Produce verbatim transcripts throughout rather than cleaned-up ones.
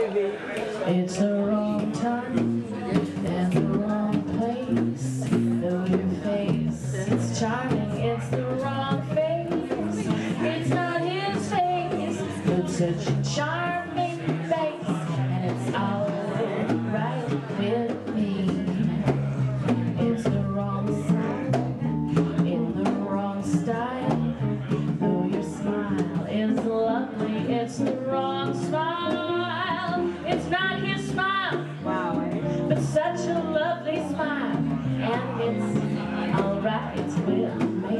It's the wrong time and the wrong place. Know your face, it's charming. It's the wrong face. It's not his face, but such a charming face, and it's all right with me. It's the wrong sign in the wrong style. Though your smile is lovely, it's the wrong smile. It's not his smile, wow, but such a lovely smile, and it's alright with me.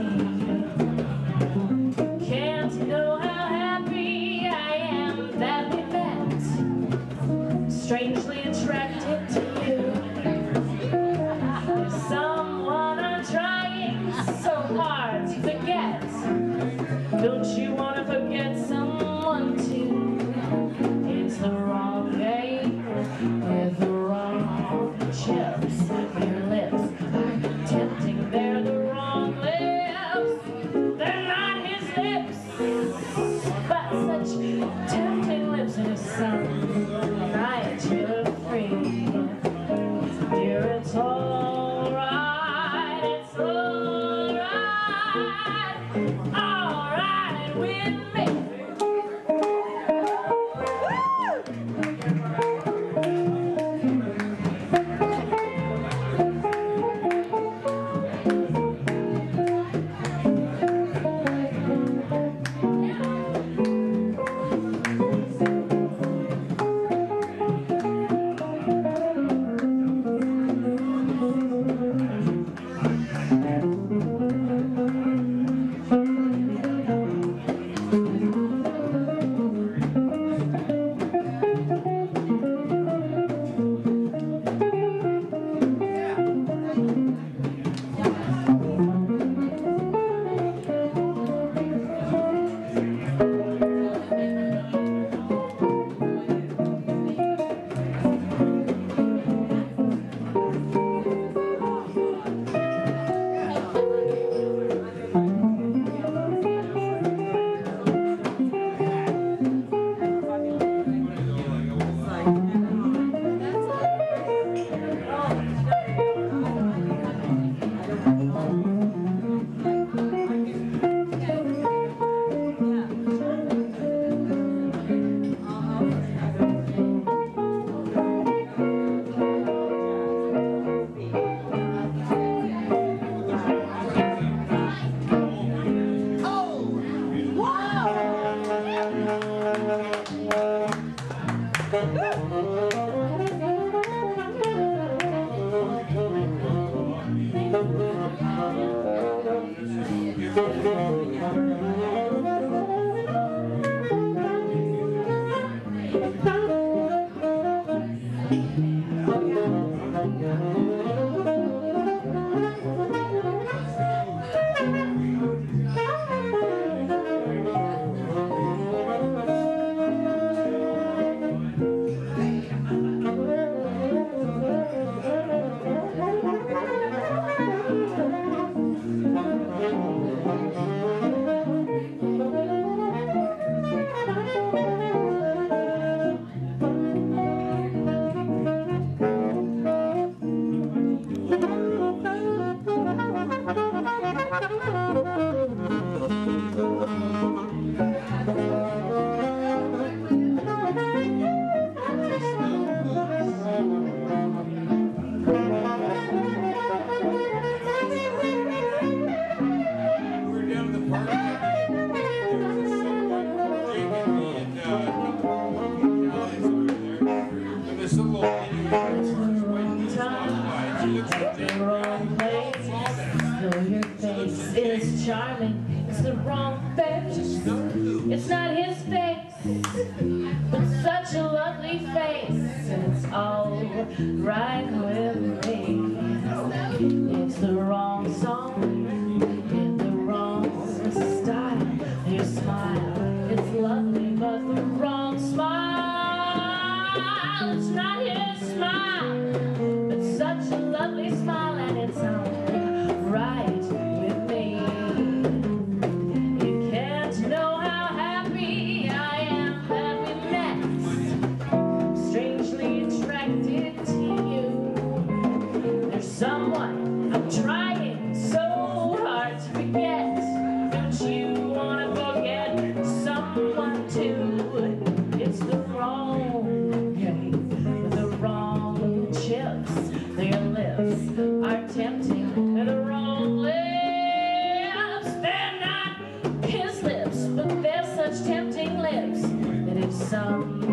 Can't know how happy I am that we met, strangely attracted to you. There's someone I'm trying so hard to forget. Don't you want to forget someone too? It's the wrong game with the wrong chips. Your lips are tempting, they're the wrong lips. They're not his lips, but such tempting lips. And if some night you're free, dear, it's alright, it's alright, alright with me. It's charming, it's the wrong face. It's not his face, but such a lovely face, and it's all right with me. It's the wrong song in the wrong style. Your smile, it's lovely, but the wrong smile. It's not his smile, but such a lovely smile, and it's all right with me. You can't know how happy I am that we met, someone I'm trying so hard to forget. Don't you wanna forget someone too? It's the wrong game, the wrong chips. Their lips are tempting, they're the wrong lips. They're not his lips, but they're such tempting lips that if some